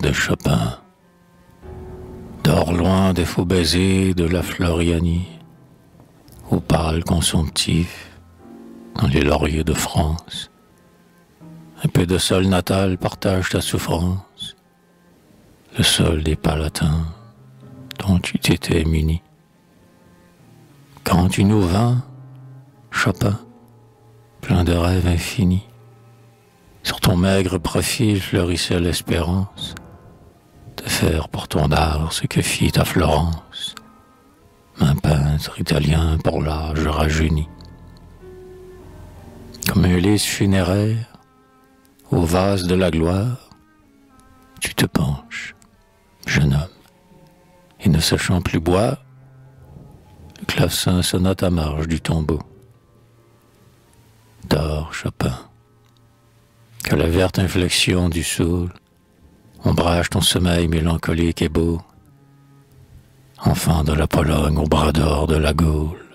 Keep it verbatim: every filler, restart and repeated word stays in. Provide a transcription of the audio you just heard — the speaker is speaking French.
de Chopin. Dors loin des faux baisers de la Floriani, au pâle consomptif, dans les lauriers de France. Un peu de sol natal partage ta souffrance, le sol des palatins dont tu t'étais muni. Quand tu nous vins, Chopin, plein de rêves infinis, sur ton maigre profil fleurissait l'espérance de faire pour ton art ce que fit ta Florence, un peintre italien pour l'âge rajeuni. Comme un lys funéraire, au vase de la gloire, tu te penches, jeune homme, et ne sachant plus boire, le clavecin sonna ta marche du tombeau. Dors, Chopin, que la verte inflexion du saule ombrage ton sommeil mélancolique et beau, enfant de la Pologne au bras d'or de la Gaule.